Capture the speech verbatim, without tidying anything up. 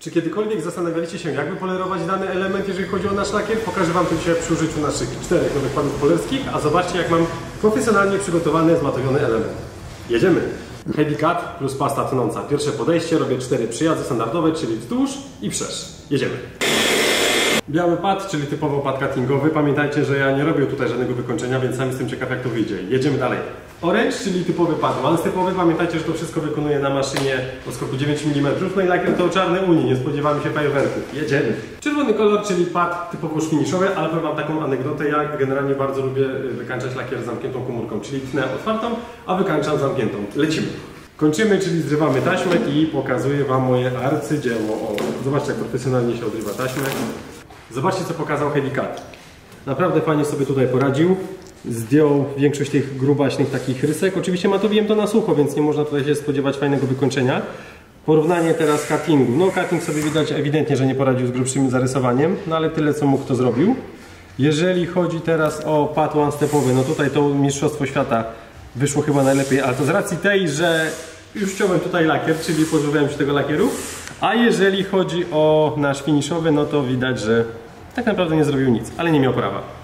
Czy kiedykolwiek zastanawialiście się, jakby polerować dany element, jeżeli chodzi o nasz lakier? Pokażę Wam to dzisiaj przy użyciu naszych czterech nowych padów polerskich, a zobaczcie, jak mam profesjonalnie przygotowany, zmatowiony element. Jedziemy! Heavy cut plus pasta tonąca. Pierwsze podejście, robię cztery przyjazdy standardowe, czyli wzdłuż i wszerz. Jedziemy! Biały pad, czyli typowo pad cuttingowy. Pamiętajcie, że ja nie robię tutaj żadnego wykończenia, więc sam jestem ciekaw, jak to wyjdzie. Jedziemy dalej. Orange, czyli typowy pad one-stepowy. Pamiętajcie, że to wszystko wykonuję na maszynie o skoku dziewięć milimetrów. No i lakier to czarny Uni, nie spodziewamy się fajerwerków. Jedziemy. Czerwony kolor, czyli pad typowo już finiszowy, ale powiem Wam taką anegdotę. Ja generalnie bardzo lubię wykańczać lakier z zamkniętą komórką, czyli tnę otwartą, a wykańczam zamkniętą. Lecimy. Kończymy, czyli zrywamy taśmę i pokazuję Wam moje arcydzieło. O, zobaczcie, jak profesjonalnie się odrywa taśmę. Zobaczcie, co pokazał Heavy Cut. Naprawdę fajnie sobie tutaj poradził. Zdjął większość tych grubaśnych takich rysek. Oczywiście matowiłem to na sucho, więc nie można tutaj się spodziewać fajnego wykończenia. Porównanie teraz cuttingu. No cutting sobie widać ewidentnie, że nie poradził z grubszym zarysowaniem, no ale tyle, co mógł, to zrobił. Jeżeli chodzi teraz o pad one-stepowy, no tutaj to mistrzostwo świata wyszło chyba najlepiej, ale to z racji tej, że już ściąłem tutaj lakier, czyli pozbyłem się tego lakieru. A jeżeli chodzi o nasz finiszowy, no to widać, że tak naprawdę nie zrobił nic, ale nie miał prawa.